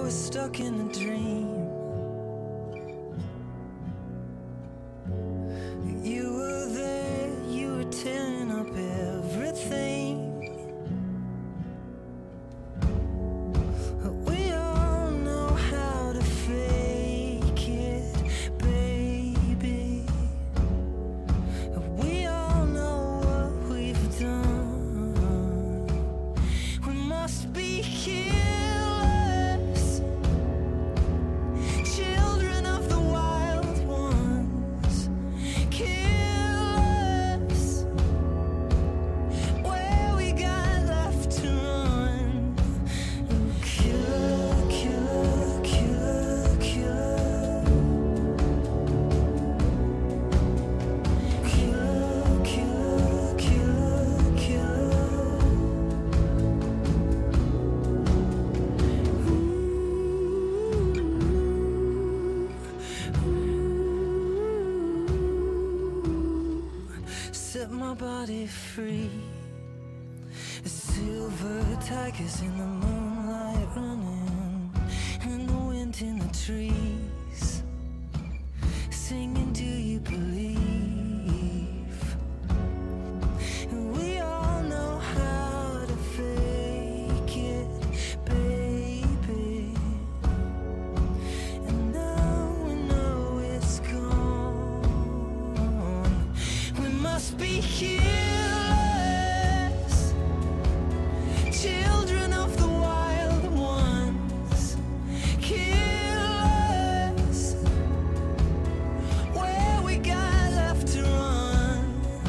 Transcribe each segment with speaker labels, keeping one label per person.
Speaker 1: was stuck in a dream. You were there, you were tearing up everything. We all know how to fake it, baby. We all know what we've done. We must be killers, children of the wild ones. Kill us, where we got left to run. Killer, killer, killer, killer. Killer, killer, killer, killer. Set my body free. Silver tigers in the moonlight running, and the wind in the trees singing, do you believe? We all know how to fake it, baby. And now we know it's gone. We must be killers, children of the wild ones. Kill us, where we got left to run.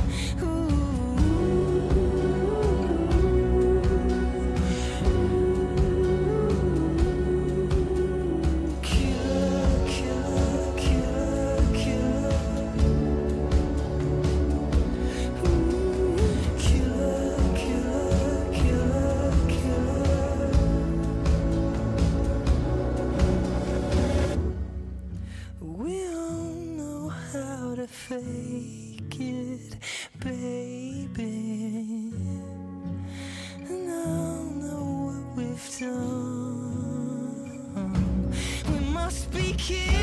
Speaker 1: Killer, killer, killer, killer. Killer, killer, killer, killer. We all know how to fake it, baby. And I'll know what we've done. We must be killed.